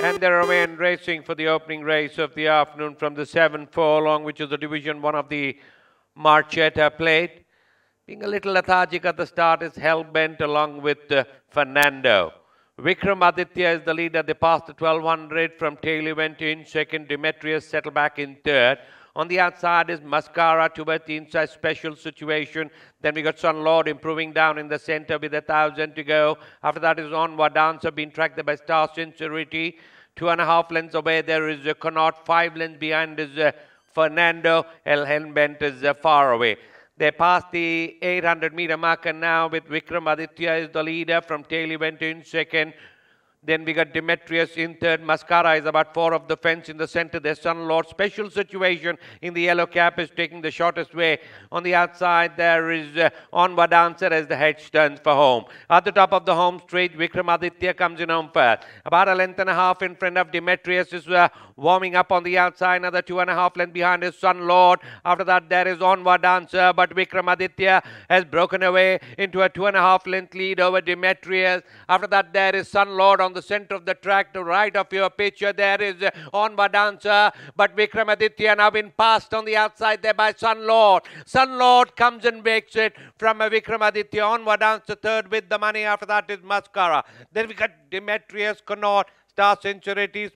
And they remain racing for the opening race of the afternoon from the 7th furlong, which is the Division 1 of the Marchetta Plate. Being a little lethargic at the start is hell-bent along with Fernando. Vikramaditya is the leader. They passed the 1200 from tail went in second. Demetrius settled back in third. On the outside is Mascara towards the inside, Special Situation. Then we got Sunlord improving down in the centre with 1,000 to go. After that is Onward Dancer being tracked there by Star Sincerity. 2.5 lengths away there is Connaught. 5 lengths behind is Fernando. El Helmbent is far away. They passed the 800-meter marker now with Vikramaditya is the leader. From tail went in second. Then we got Demetrius in third. Mascara is about 4 of the fence in the centre. There's Sunlord. Special Situation in the yellow cap is taking the shortest way. On the outside there is Onward Dancer as the hedge turns for home. At the top of the home straight, Vikramaditya comes in home first. About 1.5 lengths in front of Demetrius is warming up on the outside. Another 2.5 lengths behind is Sunlord. After that there is Onward Dancer, but Vikramaditya has broken away into a 2.5 length lead over Demetrius. After that there is Sunlord on the center of the track to right of your picture. There is Onward Dancer, but Vikramaditya now been passed on the outside there by Sunlord. Sunlord comes and makes it from Vikramaditya. Onward Dancer third with the money. After that is Mascara. Then we got Demetrius, Connaught, Star Sincerity,